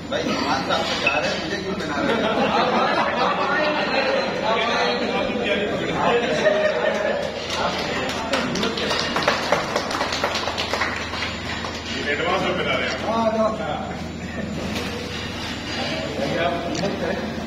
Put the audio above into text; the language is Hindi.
भाई सामान तो आपको जा रहे हैं, मुझे क्यों बना रहे हैं? एडवांस में बना रहे हैं।